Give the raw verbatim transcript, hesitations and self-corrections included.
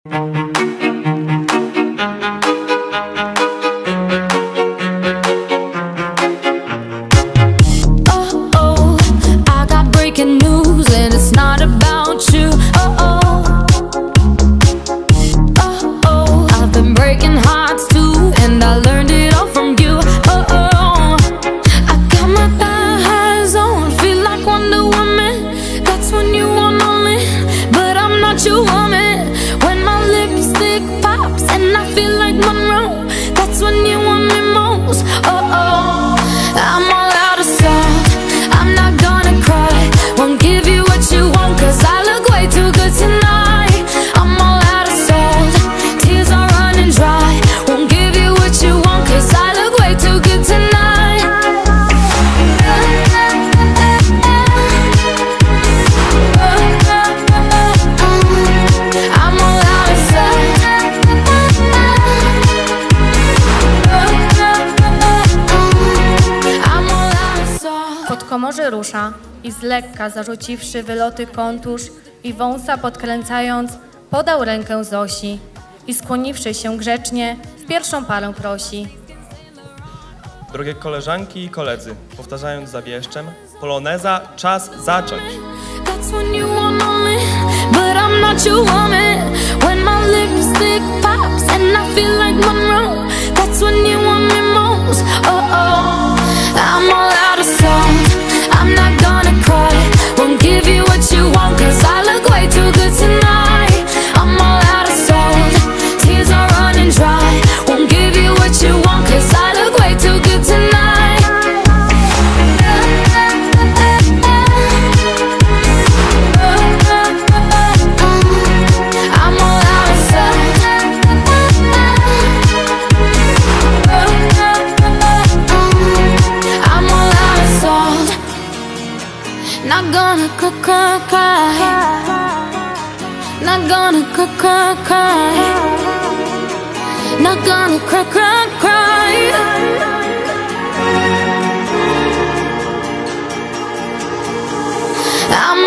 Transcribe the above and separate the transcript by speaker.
Speaker 1: Podkomorze rusza i z lekka zarzuciwszy wyloty kontusz i wąsa podkręcając, podał rękę Zosi i skłoniwszy się grzecznie, w pierwszą parę prosi.
Speaker 2: Drogie koleżanki i koledzy, powtarzając za wieszczem, poloneza, czas zacząć!
Speaker 3: I'm not gonna cry, won't give you what you want, cause I look way too good tonight. I'm all out of salt, tears are running dry. Won't give you what you want, cause I look way too good tonight. I'm all out of salt. I'm all out of salt. Not gonna cry, cry, cry. Not gonna cry, cry, cry. Not gonna cry, cry, cry. I'm